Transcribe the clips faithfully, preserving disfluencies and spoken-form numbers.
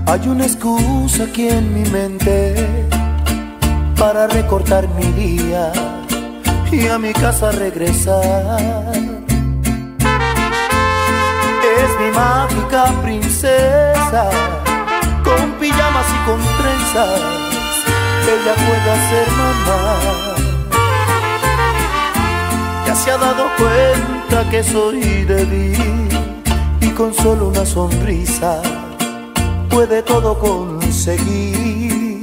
Hay una excusa aquí en mi mente para recortar mi día y a mi casa regresar. Es mi mágica princesa, con pijamas y con trenzas, ella puede ser mamá. Ya se ha dado cuenta que soy débil y con solo una sonrisa puede todo conseguir.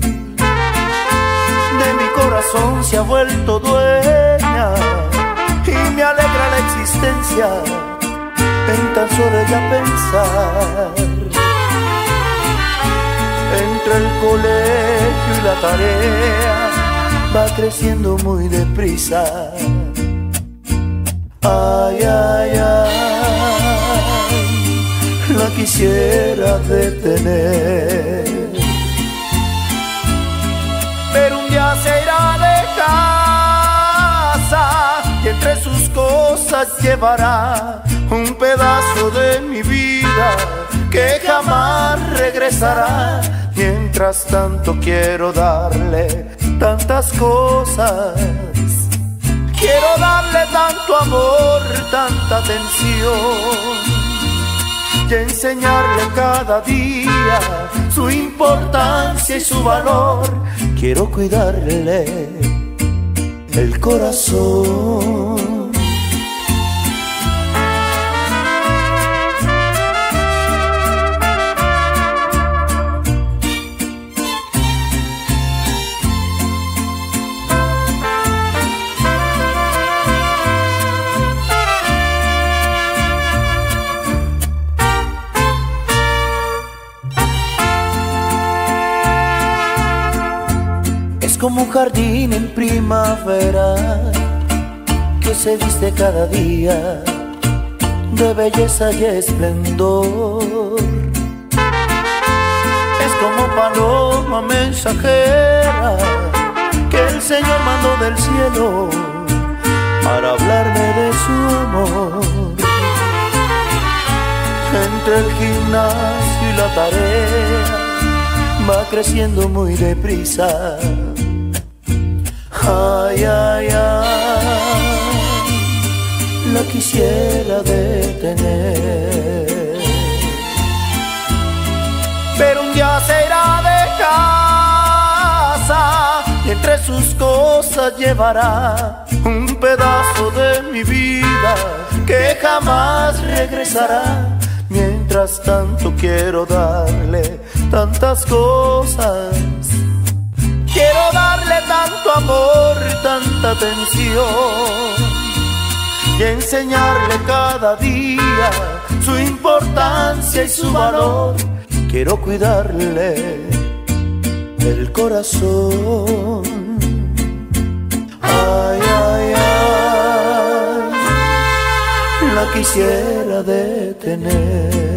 De mi corazón se ha vuelto dueña y me alegra la existencia en tan solo ella pensar. Entre el colegio y la tarea va creciendo muy deprisa. Ay, ay, ay, la quisiera detener, pero un día se irá de casa y entre sus cosas llevará un pedazo de mi vida que jamás regresará. Mientras tanto quiero darle tantas cosas, quiero darle tanto amor, tanta atención, y enseñarle cada día su importancia y su valor. Quiero cuidarle el corazón. Como un jardín en primavera que se viste cada día de belleza y esplendor. Es como paloma mensajera que el Señor mandó del cielo para hablarme de su amor. Entre el gimnasio y la tarea va creciendo muy deprisa. Ay, ay, ay, la quisiera detener, pero un día se irá de casa y entre sus cosas llevará un pedazo de mi vida que jamás regresará. Mientras tanto quiero darle tantas cosas, quiero darle tanto amor, tanta atención, y enseñarle cada día su importancia y su valor. Quiero cuidarle el corazón. Ay, ay, ay, la quisiera detener.